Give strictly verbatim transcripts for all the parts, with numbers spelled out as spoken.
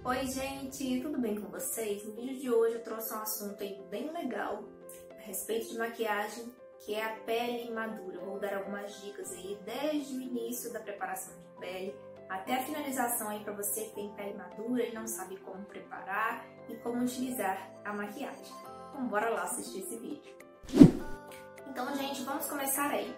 Oi gente, tudo bem com vocês? No vídeo de hoje eu trouxe um assunto aí bem legal a respeito de maquiagem, que é a pele madura. Vou dar algumas dicas aí desde o início da preparação de pele até a finalização aí para você que tem pele madura e não sabe como preparar e como utilizar a maquiagem. Então bora lá assistir esse vídeo. Então gente, vamos começar aí.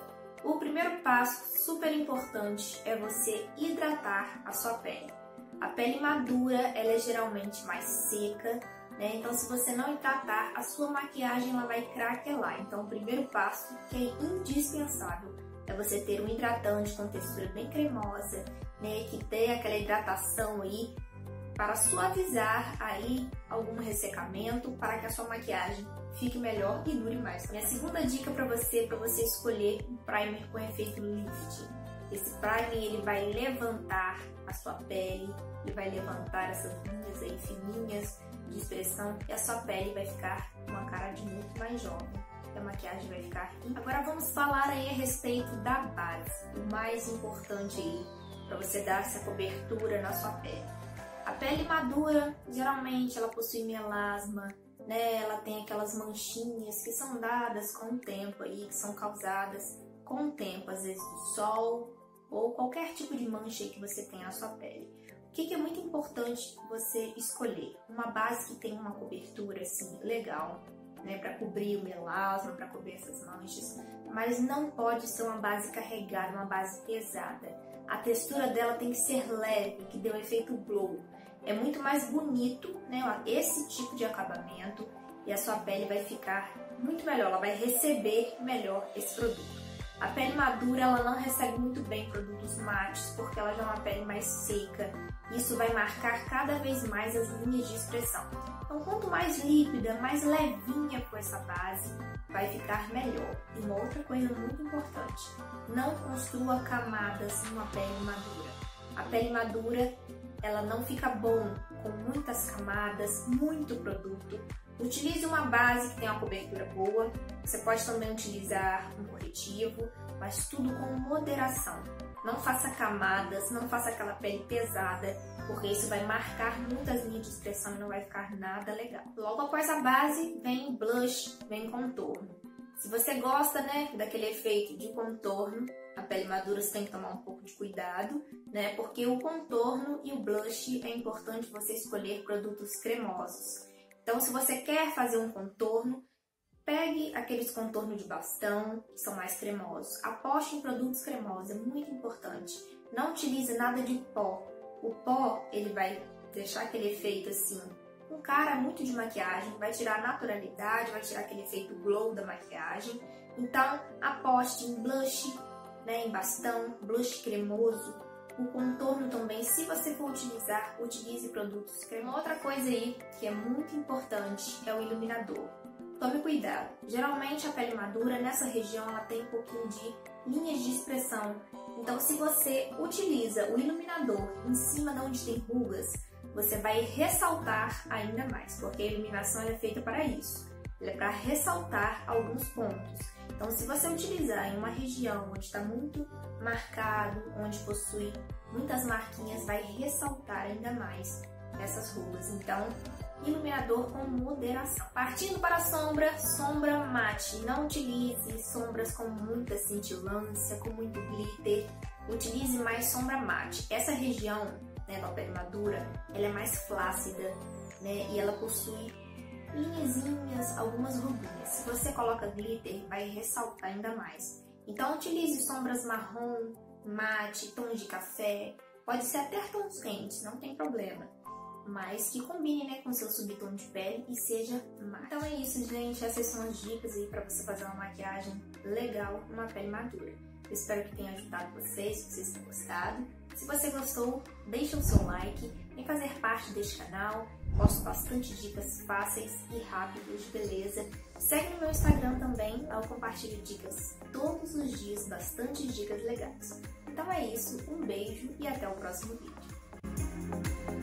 O primeiro passo super importante é você hidratar a sua pele. A pele madura ela é geralmente mais seca, né? Então se você não hidratar, a sua maquiagem ela vai craquelar. Então o primeiro passo, que é indispensável, é você ter um hidratante com textura bem cremosa, né? Que tenha aquela hidratação aí para suavizar aí algum ressecamento, para que a sua maquiagem fique melhor e dure mais. Minha segunda dica para você é para você escolher um primer com efeito lift. Esse primer ele vai levantar a sua pele, ele vai levantar essas linhas aí fininhas de expressão e a sua pele vai ficar com uma cara de muito mais jovem. A maquiagem vai ficar... Agora vamos falar aí a respeito da base, o mais importante aí para você dar essa cobertura na sua pele. A pele madura, geralmente ela possui melasma, né? Ela tem aquelas manchinhas que são dadas com o tempo aí, que são causadas com o tempo, às vezes do sol ou qualquer tipo de mancha que você tem na sua pele. O que, que é muito importante você escolher? Uma base que tem uma cobertura assim legal, né, para cobrir o melasma, para cobrir essas manchas, mas não pode ser uma base carregada, uma base pesada. A textura dela tem que ser leve, que dê um efeito glow. É muito mais bonito, né, esse tipo de acabamento, e a sua pele vai ficar muito melhor, ela vai receber melhor esse produto. A pele madura ela não recebe muito bem produtos mates, porque ela já é uma pele mais seca. Isso vai marcar cada vez mais as linhas de expressão. Então, quanto mais líquida, mais levinha for essa base, vai ficar melhor. E uma outra coisa muito importante, não construa camadas numa pele madura. A pele madura, ela não fica bom com muitas camadas, muito produto. Utilize uma base que tenha uma cobertura boa. Você pode também utilizar um corretivo, mas tudo com moderação. Não faça camadas, não faça aquela pele pesada, porque isso vai marcar muitas linhas de expressão e não vai ficar nada legal. Logo após a base, vem blush, vem contorno. Se você gosta, né, daquele efeito de contorno, a pele madura você tem que tomar um pouco de cuidado, né, porque o contorno e o blush é importante você escolher produtos cremosos. Então, se você quer fazer um contorno, pegue aqueles contornos de bastão, que são mais cremosos. Aposte em produtos cremosos, é muito importante. Não utilize nada de pó. O pó, ele vai deixar aquele efeito assim, com cara muito de maquiagem, vai tirar a naturalidade, vai tirar aquele efeito glow da maquiagem. Então, aposte em blush, né, em bastão, blush cremoso. O contorno também, se você for utilizar, utilize produtos cremosos. Outra coisa aí que é muito importante é o iluminador. Tome cuidado. Geralmente a pele madura nessa região ela tem um pouquinho de linhas de expressão. Então se você utiliza o iluminador em cima de onde tem rugas, você vai ressaltar ainda mais, porque a iluminação é feita para isso. Ela é para ressaltar alguns pontos. Então se você utilizar em uma região onde está muito marcado, onde possui muitas marquinhas, vai ressaltar ainda mais essas rugas. Então, iluminador com moderação. Partindo para a sombra, sombra mate. Não utilize sombras com muita cintilância, com muito glitter. Utilize mais sombra mate. Essa região, né, da pele madura, ela é mais flácida, né, e ela possui linhazinhas, algumas ruguinhas. Se você coloca glitter, vai ressaltar ainda mais. Então utilize sombras marrom, mate, tons de café, pode ser até tons quentes, não tem problema, mas que combine, né, com seu subtom de pele e seja mate. Então é isso, gente, essas são as dicas aí para você fazer uma maquiagem legal numa pele madura. Eu espero que tenha ajudado vocês, se vocês tenham gostado. Se você gostou, deixa o seu like, vem fazer parte deste canal. Posto bastante dicas fáceis e rápidas de beleza. Segue no meu Instagram também, eu compartilho dicas todos os dias, bastante dicas legais. Então é isso, um beijo e até o próximo vídeo.